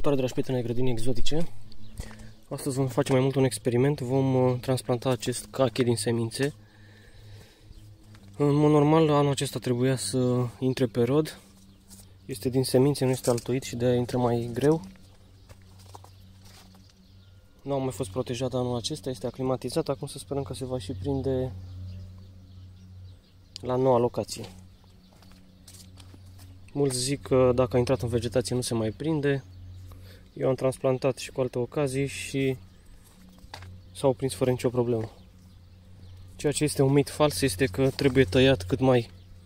Salutare, dragi prieteni ai grădinii exotice. Astăzi vom face mai mult un experiment. Vom transplanta acest cache din semințe. În mod normal, anul acesta trebuia să intre pe rod. Este din semințe, nu este altoit și de-aia intră mai greu. Nu a mai fost protejat anul acesta, este aclimatizat. Acum să sperăm că se va și prinde la noua locație. Mulți zic că dacă a intrat în vegetație nu se mai prinde. Eu am transplantat și cu alte ocazii și s-au prins fără nicio problemă. Ceea ce este un mit fals este că trebuie tăiat cât mai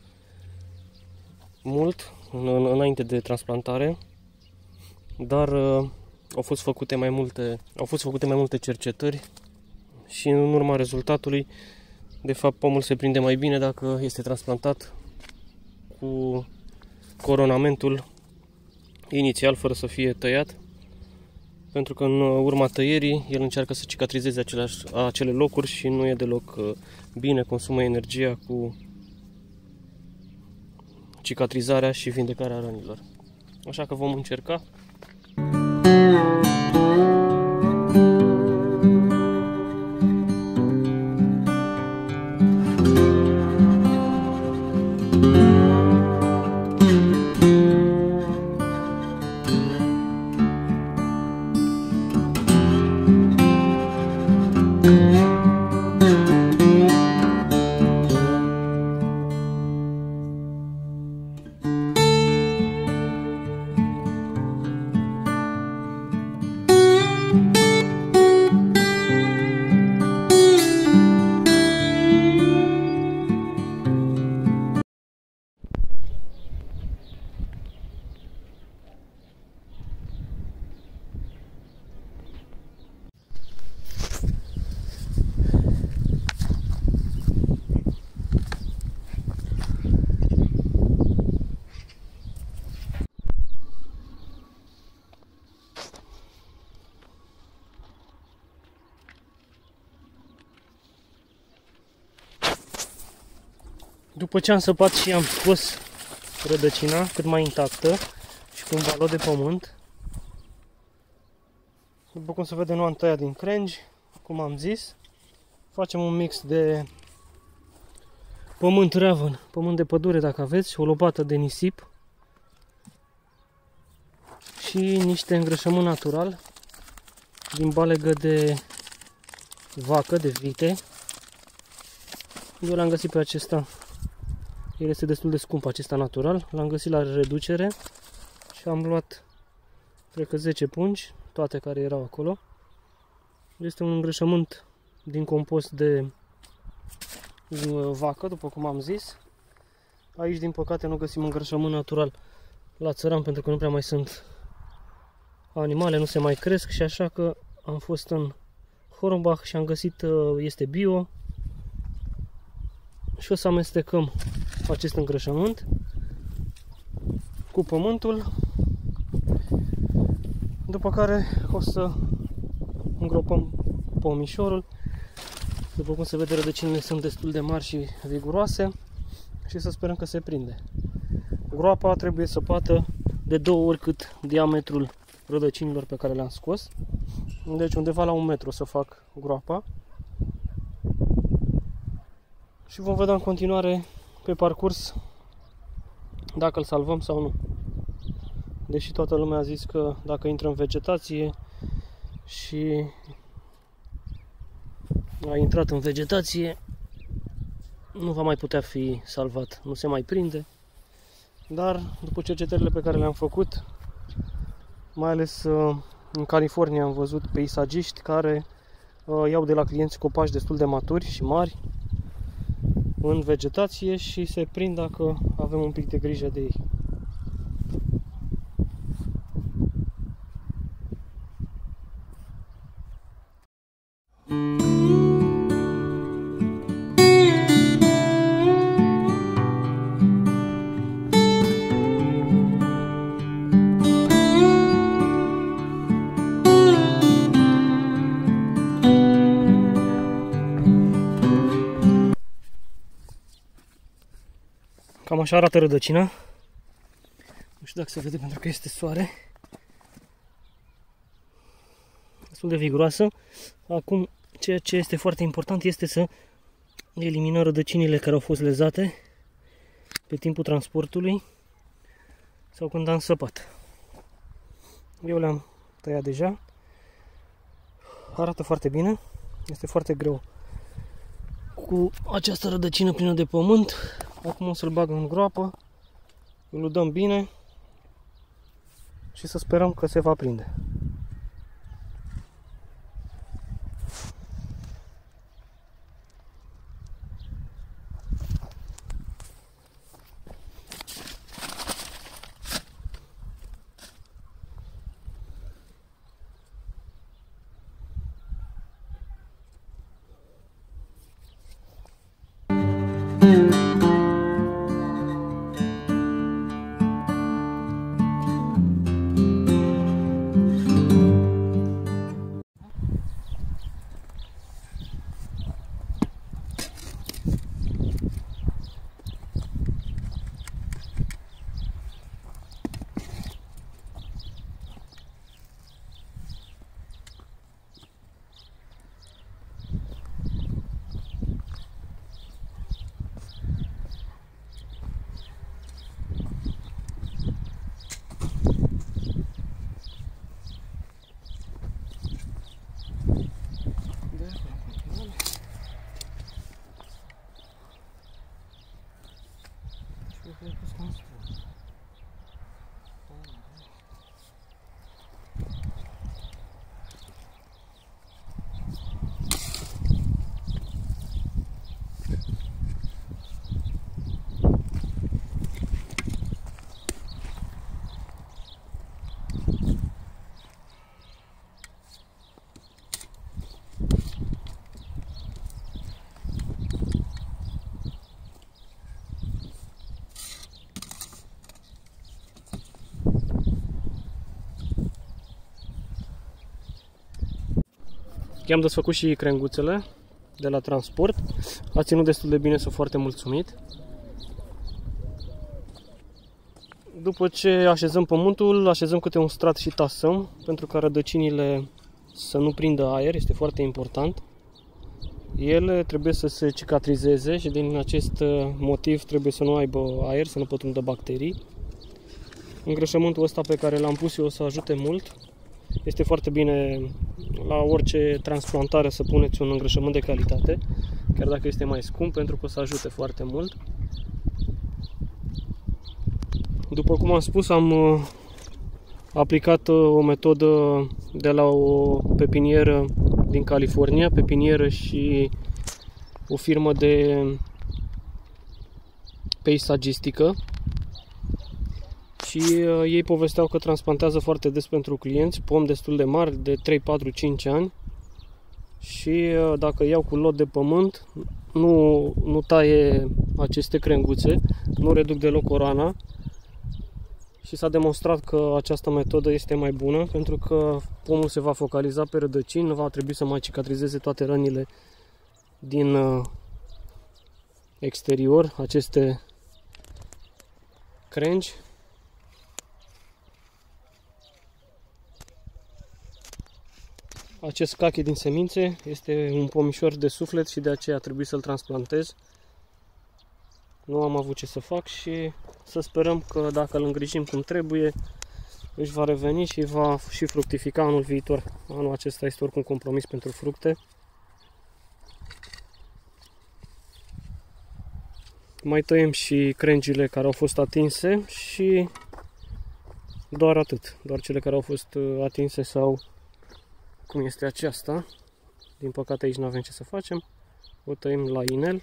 mult înainte de transplantare, dar au fost făcute mai multe cercetări și în urma rezultatului, de fapt, pomul se prinde mai bine dacă este transplantat cu coronamentul inițial fără să fie tăiat, pentru că în urma tăierii el încearcă să cicatrizeze acele locuri și nu e deloc bine, consumă energia cu cicatrizarea și vindecarea rănilor. Așa că vom încerca. După ce am săpat și am scos rădăcina cât mai intactă și cu un balot de pământ, după cum se vede, nu am tăiat din crengi, cum am zis. Facem un mix de pământ reavăn, pământ de pădure dacă aveți, o lopată de nisip și niște îngrășământ natural din balegă de vacă, de vite. Eu l-am găsit pe acesta. El este destul de scump, acesta natural. L-am găsit la reducere și am luat, cred că 10 pungi, toate care erau acolo. Este un îngrășământ din compost de vacă, după cum am zis. Aici, din păcate, nu găsim îngrășământ natural la țăran, pentru că nu prea mai sunt animale, nu se mai cresc, și așa că am fost în Hornbach și am găsit, este bio. Și o să amestecăm acest îngrășământ cu pământul, după care o să îngropăm pomișorul. După cum se vede, rădăcinile sunt destul de mari și viguroase și să sperăm că se prinde. Groapa trebuie săpată de 2 ori cât diametrul rădăcinilor pe care le-am scos. Deci undeva la 1 metru o să fac groapa. Și vom vedea în continuare pe parcurs dacă îl salvăm sau nu. Deși toată lumea a zis că dacă intră în vegetație și a intrat în vegetație, nu va mai putea fi salvat, nu se mai prinde. Dar după cercetările pe care le-am făcut, mai ales în California, am văzut peisagiști care iau de la clienți copaci destul de maturi și mari în vegetație și se prind dacă avem un pic de grijă de ei. Cam așa arată rădăcina. Nu știu dacă se vede pentru că este soare. destul de viguroasă. Acum, ceea ce este foarte important este să eliminăm rădăcinile care au fost lezate pe timpul transportului sau când am săpat. Eu le-am tăiat deja. Arată foarte bine. Este foarte greu cu această rădăcină plină de pământ. Acum o să-l bag în groapă, îl udăm bine și să sperăm că se va prinde. I-am desfăcut și crenguțele de la transport. A ținut destul de bine, sunt foarte mulțumit. După ce așezăm pământul, așezăm câte un strat și tasăm, pentru ca rădăcinile să nu prindă aer, este foarte important. Ele trebuie să se cicatrizeze și din acest motiv trebuie să nu aibă aer, să nu pătrundă bacterii. Îngrășământul ăsta pe care l-am pus eu o să ajute mult. Este foarte bine la orice transplantare să puneți un îngrășământ de calitate, chiar dacă este mai scump, pentru că o să ajute foarte mult. După cum am spus, am aplicat o metodă de la o pepinieră din California, pepinieră și o firmă de peisagistică. Și ei povesteau că transplantează foarte des pentru clienți pomi destul de mari, de 3, 4, 5 ani. Și dacă iau cu lot de pământ, nu taie aceste crenguțe, nu reduc deloc coroana. Și s-a demonstrat că această metodă este mai bună, pentru că pomul se va focaliza pe rădăcini, nu va trebui să mai cicatrizeze toate rănile din exterior, aceste crengi. Acest cache din semințe este un pomișor de suflet și de aceea trebuie să-l transplantez. Nu am avut ce să fac și să sperăm că dacă îl îngrijim cum trebuie, își va reveni și va și fructifica anul viitor. Anul acesta este oricum compromis pentru fructe. Mai tăiem și crengile care au fost atinse și doar atât. Doar cele care au fost atinse sau cum este aceasta. Din păcate aici nu avem ce să facem. O tăiem la inel.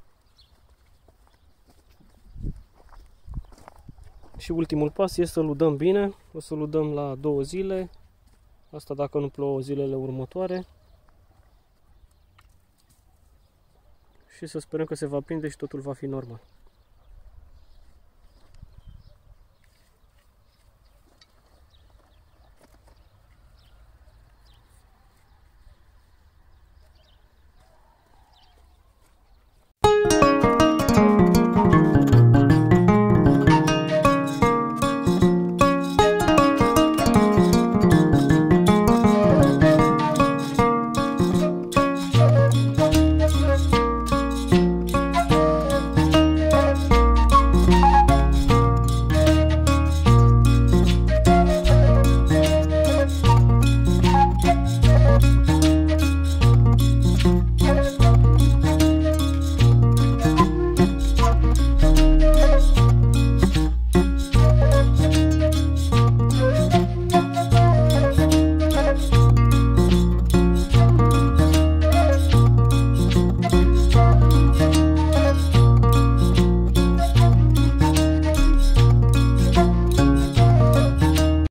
Și ultimul pas este să-l udăm bine. O să-l udăm la 2 zile. Asta dacă nu plouă zilele următoare. Și să sperăm că se va prinde și totul va fi normal.